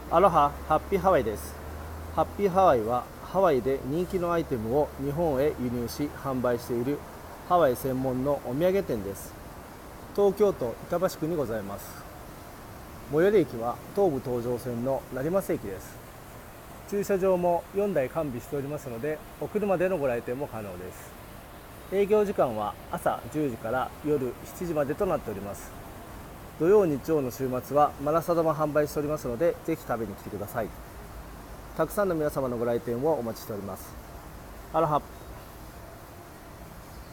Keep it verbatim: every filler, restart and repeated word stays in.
アロハ、ハッピーハワイです。ハッピーハワイはハワイで人気のアイテムを日本へ輸入し販売しているハワイ専門のお土産店です。東京都板橋区にございます。最寄り駅は東武東上線の成増駅です。駐車場もよんだい完備しておりますので、お車でのご来店も可能です。営業時間は朝じゅうじから夜しちじまでとなっております。土曜日曜の週末はマラサダも販売しておりますので、ぜひ食べに来てください。たくさんの皆様のご来店をお待ちしております。アロハ。